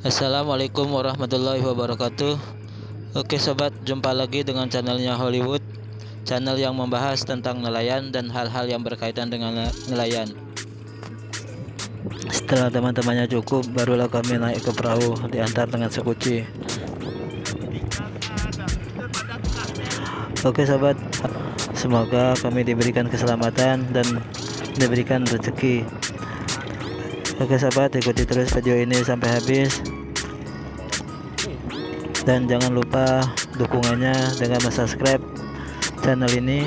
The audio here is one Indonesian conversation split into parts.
Assalamualaikum warahmatullahi wabarakatuh. Oke sobat, jumpa lagi dengan channelnya Hollywood, channel yang membahas tentang nelayan dan hal-hal yang berkaitan dengan nelayan. Setelah teman-temannya cukup, barulah kami naik ke perahu diantar dengan sekuci. Oke sobat, semoga kami diberikan keselamatan dan diberikan rezeki. Oke sobat, ikuti terus video ini sampai habis, dan jangan lupa dukungannya dengan subscribe channel ini.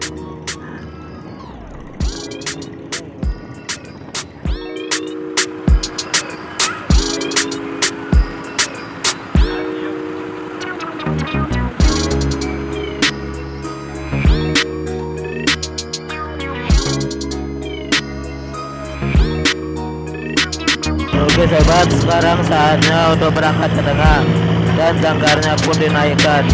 Oke sobat, sekarang saatnya untuk berangkat ke tengah dan jangkarnya pun dinaikkan.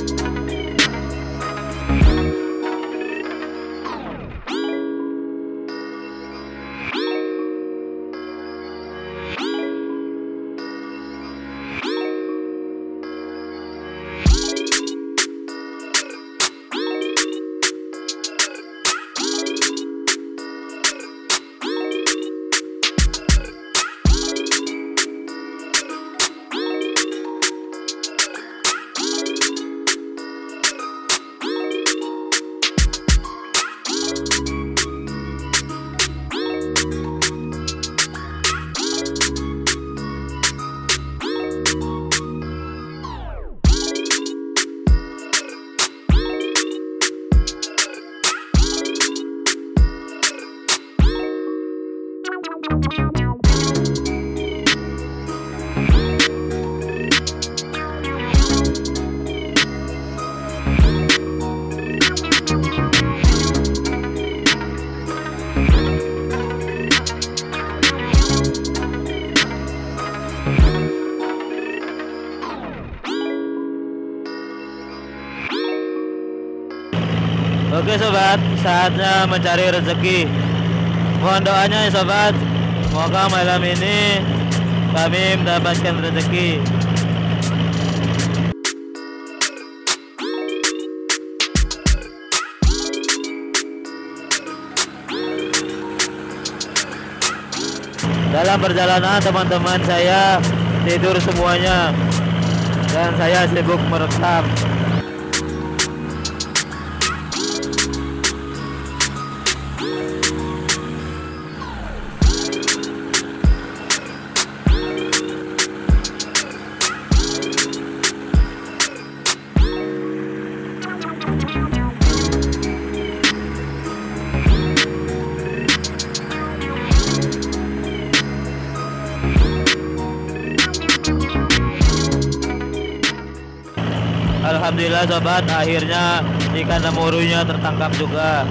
Oke sobat, saatnya mencari rezeki. Mohon doanya ya sobat, semoga malam ini kami mendapatkan rezeki. Dalam perjalanan teman-teman saya tidur semuanya, dan saya sibuk merekam. Alhamdulillah sobat, akhirnya ikan temurunya tertangkap juga.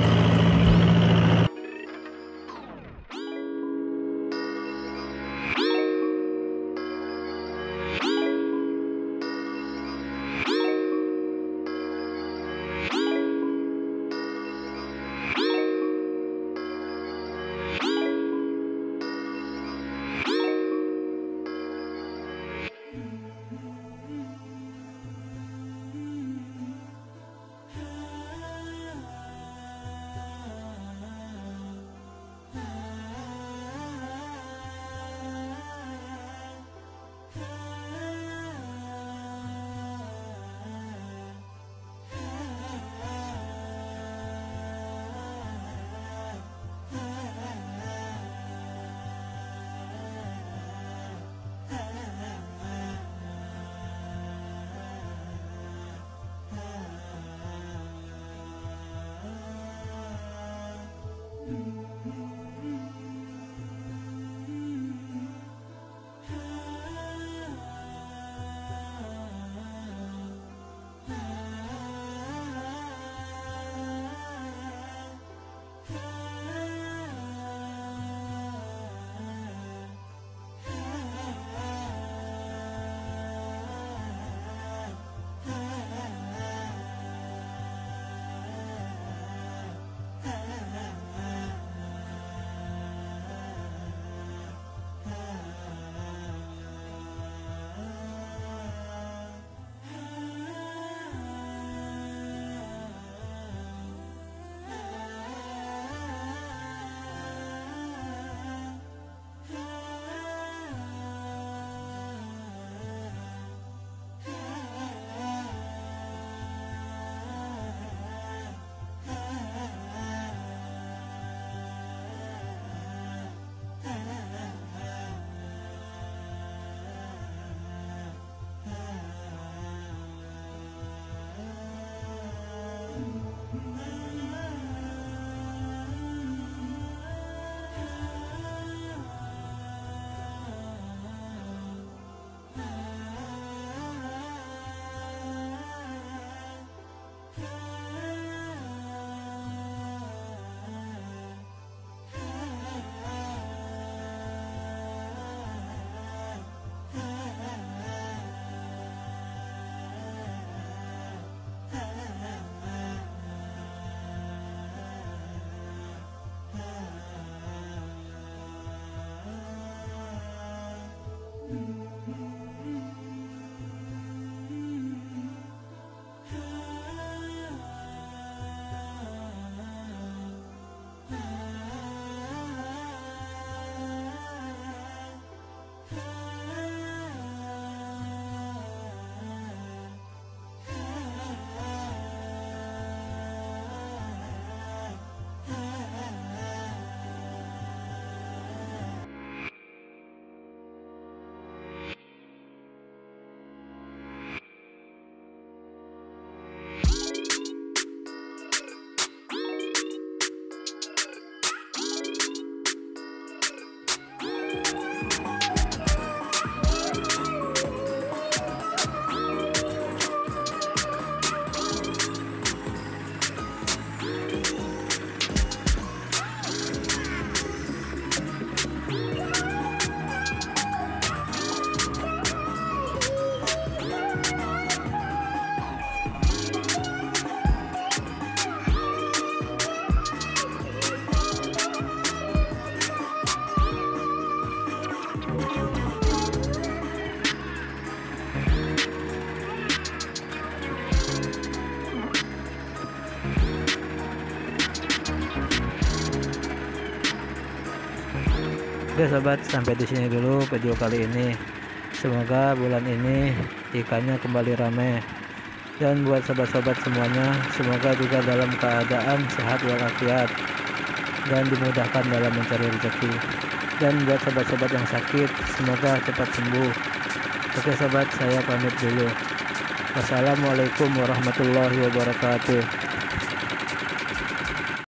Oke sobat, sampai di sini dulu video kali ini. Semoga bulan ini ikannya kembali ramai. Dan buat sobat-sobat semuanya, semoga juga dalam keadaan sehat walafiat dan dimudahkan dalam mencari rezeki. Dan buat sobat-sobat yang sakit, semoga cepat sembuh. Oke sobat, saya pamit dulu. Wassalamualaikum warahmatullahi wabarakatuh.